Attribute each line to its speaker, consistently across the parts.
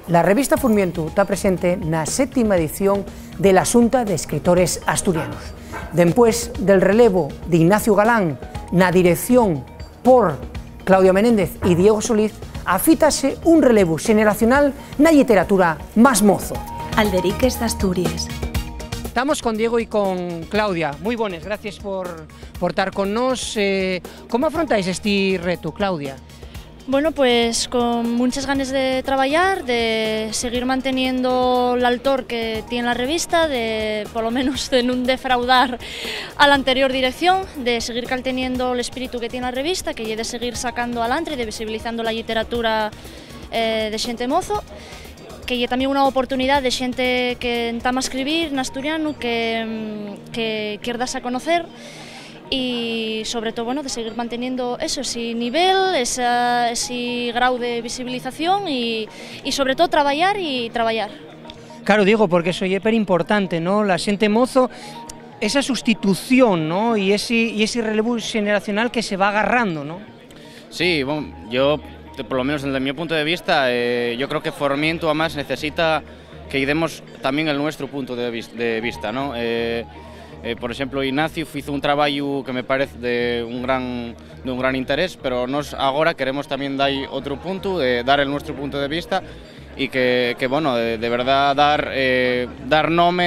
Speaker 1: La revista Furmientu está presente na 7ª edición de la Xunta de Escritores Asturianos. Después del relevo de Ignacio Galán na dirección por Claudia Menéndez y Diego Solís, afítase un relevo generacional na literatura más mozo.
Speaker 2: Alderiques de Asturias.
Speaker 1: Estamos con Diego y con Claudia. Muy buenas, gracias por estar con nos. ¿Cómo afrontáis este reto, Claudia?
Speaker 3: Bueno, pues con muchas ganas de trabajar, de seguir manteniendo el autor que tiene la revista, de por lo menos de no defraudar a la anterior dirección, de seguir teniendo el espíritu que tiene la revista, que es de seguir sacando adelante y de visibilizando la literatura de xente mozo, que é tamén unha oportunidade de xente que entama a escribir en asturiano, que quer darse a conocer, y sobre todo, bueno, de seguir manteniendo eso, ese nivel, ese grado de visibilización y sobre todo traballar y traballar.
Speaker 1: Claro, Diego, porque eso é hiper importante, ¿no? La xente mozo, esa sustitución, ¿no? Y ese relevo generacional que se va agarrando, ¿no?
Speaker 4: Sí, bueno, yo, por lo menos desde mi punto de vista, yo creo que Furmientu además necesita que demos también el nuestro punto de vista, ¿no? Por exemplo, Ignacio hizo un traballo que me parece de un gran interés, pero nos agora queremos tamén dar outro punto, dar el nuestro punto de vista e que bueno, de verdad dar nome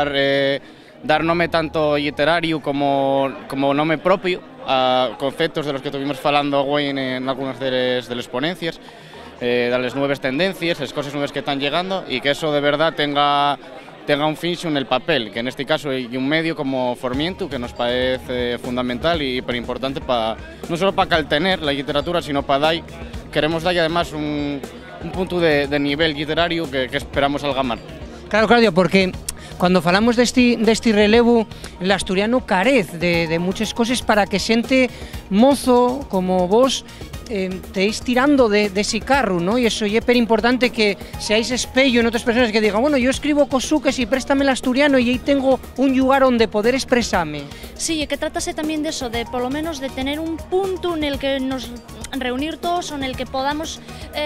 Speaker 4: tanto literario como nome propio a conceptos de los que estuvimos falando hoy en algunas de las ponencias, de las nuevas tendencias, las cosas nuevas que están llegando, y que eso de verdad tenga un finxo en el papel, que en este caso hay un medio como Furmientu que nos parece fundamental y súper importante no solo para caltener la literatura, sino queremos dar además un punto de nivel literario que esperamos algamar.
Speaker 1: Claro, Claudio, porque cuando falamos de este relevo, el asturiano carece de muchas cosas para que xente mozo como vos estéis tirando de ese carro, ¿no? Y eso es súper importante, que seáis espello en otras personas que digan, bueno, yo escribo cosuques y préstame el asturiano y ahí tengo un lugar donde poder expresarme.
Speaker 3: Sí, y que tratase también de eso, de por lo menos de tener un punto en el que nos reunir todos, o en el que podamos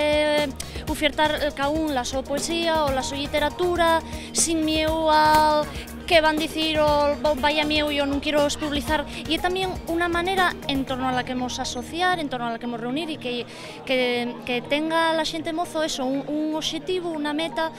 Speaker 3: ofertar cada uno la su poesía o la su literatura, sin miedo a que van a decir o vaya miedo, yo no quiero publicar, y es también una manera en torno a la que hemos asociar, en torno a la que hemos reunir, y que tenga la xente mozo eso, un objetivo, una meta,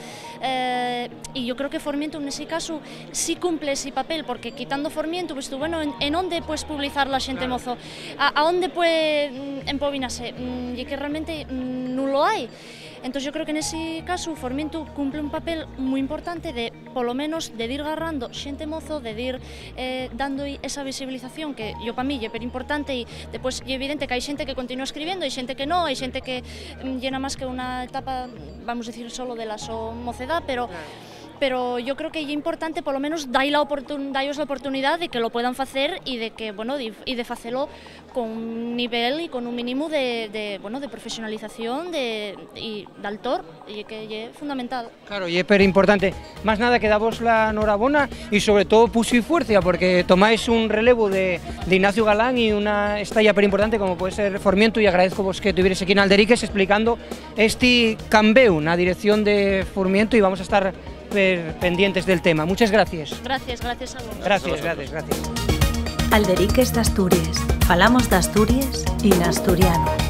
Speaker 3: y yo creo que Furmientu en ese caso sí cumple ese papel, porque quitando Furmientu, pues tú, bueno, ¿en dónde puedes publicar la xente mozo? ¿A dónde puede empobinarse? Y que realmente no lo hay. Entonces yo creo que en ese caso Furmientu cumple un papel muy importante de, por lo menos, de ir agarrando xente mozo, de ir dando esa visibilización que yo para mí es súper importante, y después es evidente que hay xente que continúa escribiendo, hay xente que no, hay xente que llena más que una etapa, vamos a decir, solo de la mocedad, pero yo creo que es importante por lo menos darles la oportunidad de que lo puedan hacer y de que, bueno, y de hacerlo con un nivel y con un mínimo de profesionalización y de autor, y que es fundamental.
Speaker 1: Claro, y es súper importante. Más nada que damos la enhorabona y sobre todo puso y fuerza, porque tomáis un relevo de Ignacio Galán y una estalla súper importante como puede ser Furmientu, y agradezco vos que tuvierais aquí en Alderiques explicando este cambio en la dirección de Furmientu, y vamos a estar pendientes del tema. Muchas gracias.
Speaker 3: Gracias a vos.
Speaker 1: Gracias.
Speaker 2: Alderiques de Asturias. Falamos de Asturias y en asturiano.